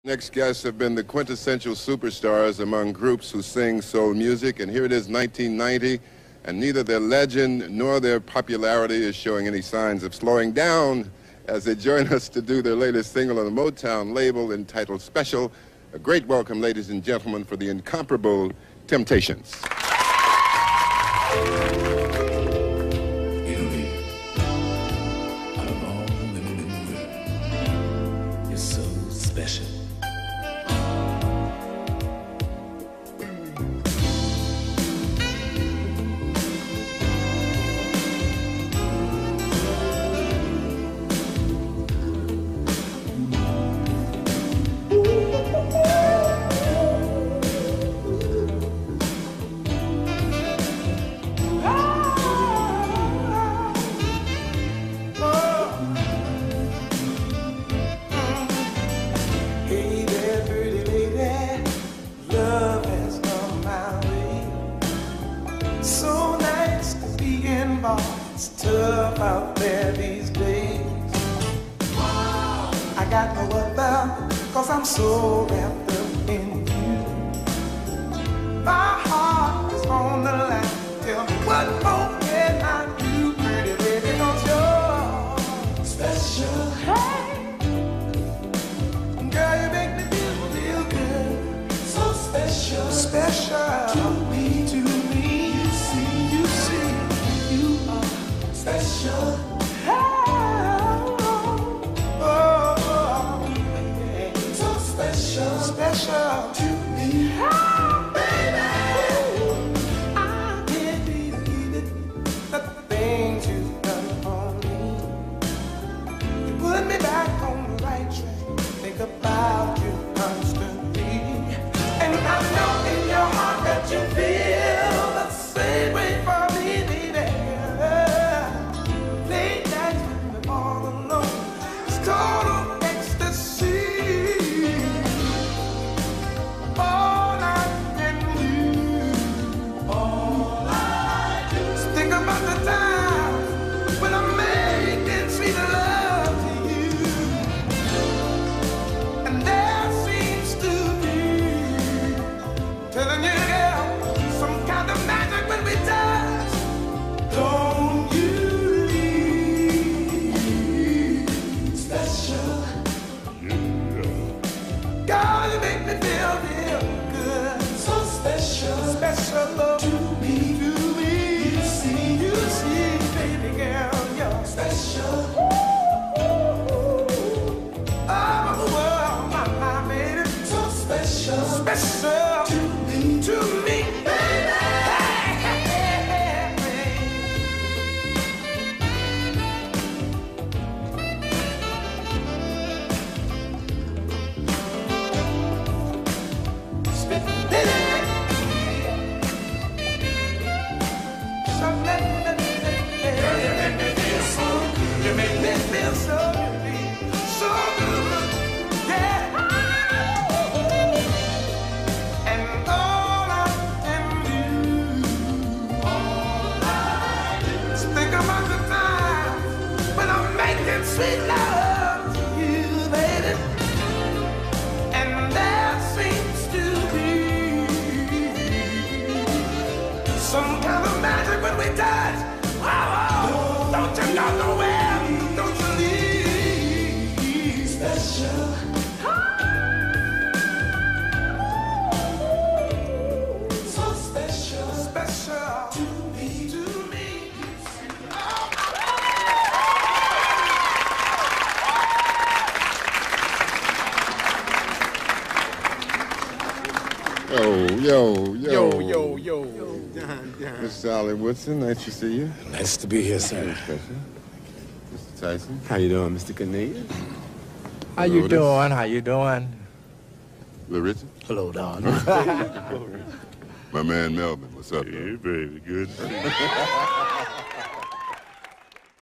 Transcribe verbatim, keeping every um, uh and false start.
Next guests have been the quintessential superstars among groups who sing soul music, and here it is nineteen ninety, and neither their legend nor their popularity is showing any signs of slowing down as they join us to do their latest single on the Motown label entitled Special. A great welcome, ladies and gentlemen, for the incomparable Temptations. Special. So nice to be involved. It's tough out there these days. I got no other, cause I'm so wrapped up in you. My heart is on the line. Tell me what more can I do, pretty baby, cause you're special. Hey, girl, you make me feel real good. So special, special to me, to me. Special. Oh, oh, oh, yeah. So special, special to me, oh, baby. I can't believe it, the things you've done for me. You put me back on the right track, think about you constantly, and I know in your heart that you feel the same way for me, baby. Special love to me, to me. You see, you see, baby girl, you're special. Ooh, all over the world, my, my baby, so special, special to me, to me, baby. Hey, hey, hey, hey. Spit, you make me feel so good, so good, yeah. And all I can do, all I do is think about the time when I'm making sweet love to you, baby. And there seems to be some kind of magic when we touch. Oh, oh, don't you go nowhere, don't you leave. Special. So special, special to me, to me. Yo, yo, yo. Yo, yo, yo. Mister Ollie Woodson, nice to see you. Nice to be here, sir. Mister Tyson. How you doing, Mister Cornelius? How you doing? How you doing? Little Richard. Hello, darling. My man Melvin, what's up? Hey, baby, good to see you.